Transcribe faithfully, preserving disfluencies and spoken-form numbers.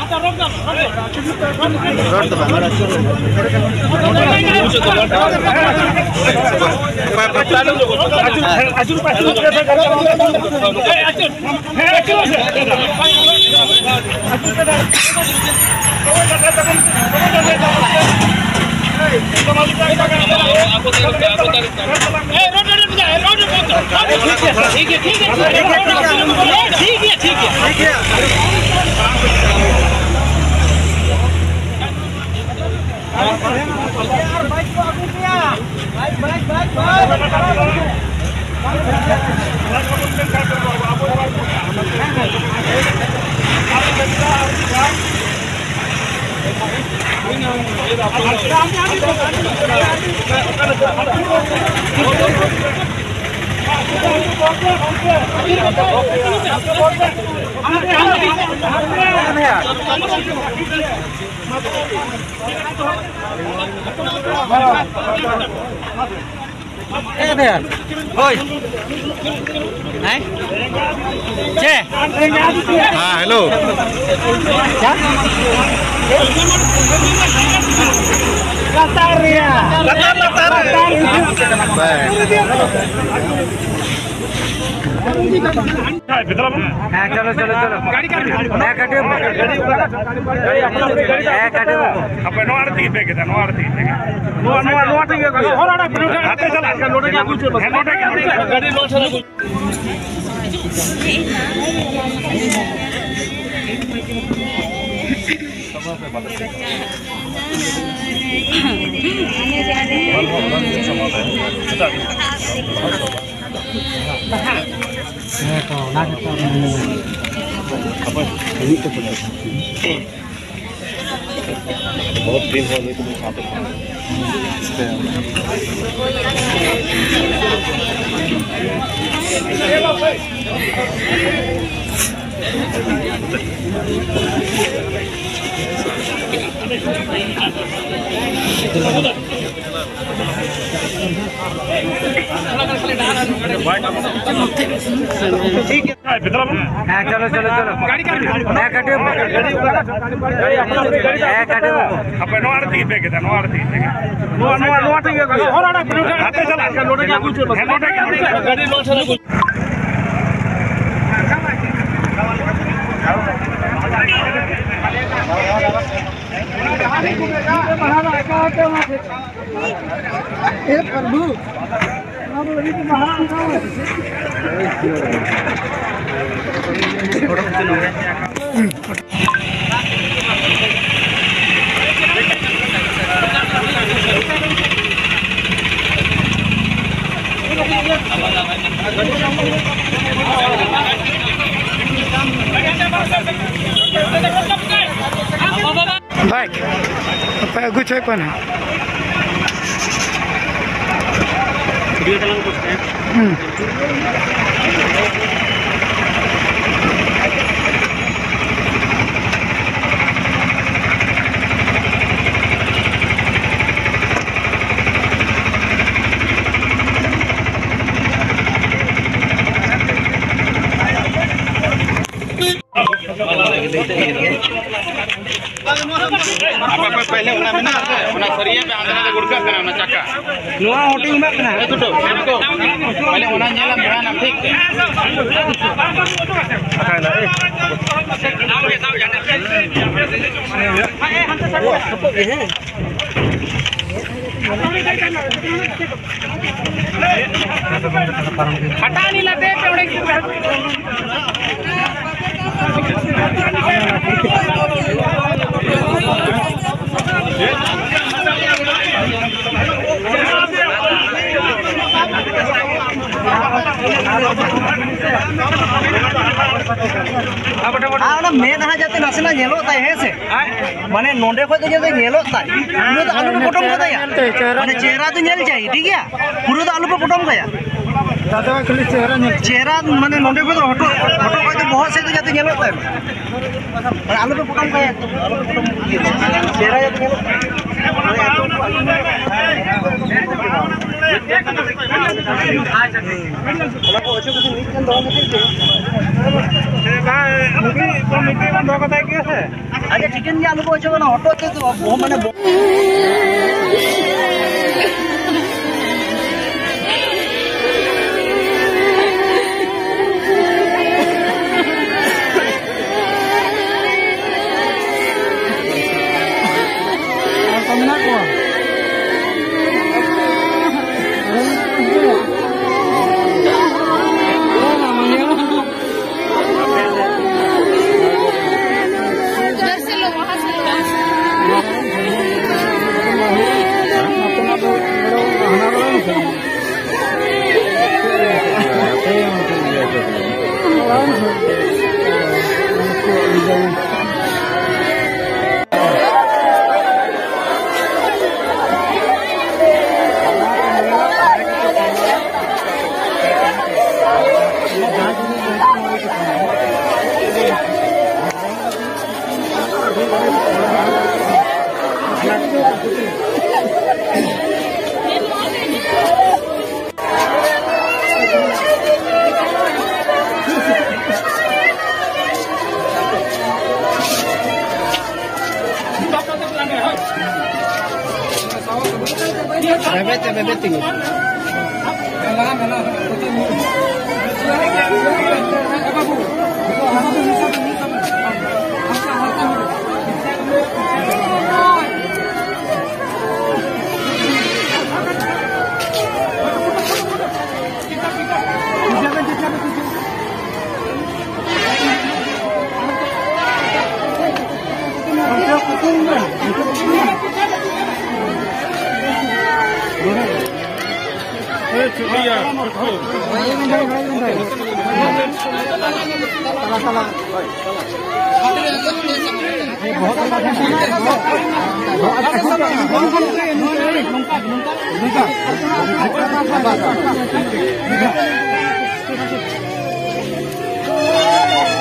ठीक है ठीक है ठीक है ठीक है हाँ हेलो चलो चलो चलो गाड़ी काटे काटे अब नो आरती पे के नो आरती पे नो नो नो आरती के होराडा हाथे चला लोटे के कुछ लोटे के गाड़ी लो चला बहुत दिन हो गए तुम साथ ठीक है चलो चलो चलो गाड़ी काटे काटे अब नो आरती पे के नो आरती पे नो नो नो आरती के होराडा हाथे चला लोटे के कुछ लोटे के गाड़ी लो चला हे प्रभु baik apa aku cek mana video dalam kursusnya apa pehले una mena una सरिया पे आंदना के गुड़का करना ना चक्का नोआ होटिंग में करना है तो तो पहले una नेला मेरा ठीक खाना ए हटा नहीं लाते पेड़े मेन हाँ जाते नासेना नेलोता है से माने नोंडे को तो जैसे नेलोता है पूरा तो आलू पे पोटम को दया माने चेहरा तो नेल चाहिए ठीक है पूरा तो आलू पे पोटम गया दादा खाली चेहरा नेल चेहरा माने नोंडे को तो हटो हटो को तो बहुत से तो जाते नेलोता है माने आलू पे पोटम गया चेहरा जाते नेलोता है কমিটি বন্ধ কথা কি আছে আগে চিকেন নিয়ে আলু বলছে না অটোতে তো মানে Bebete, bebete. बहुत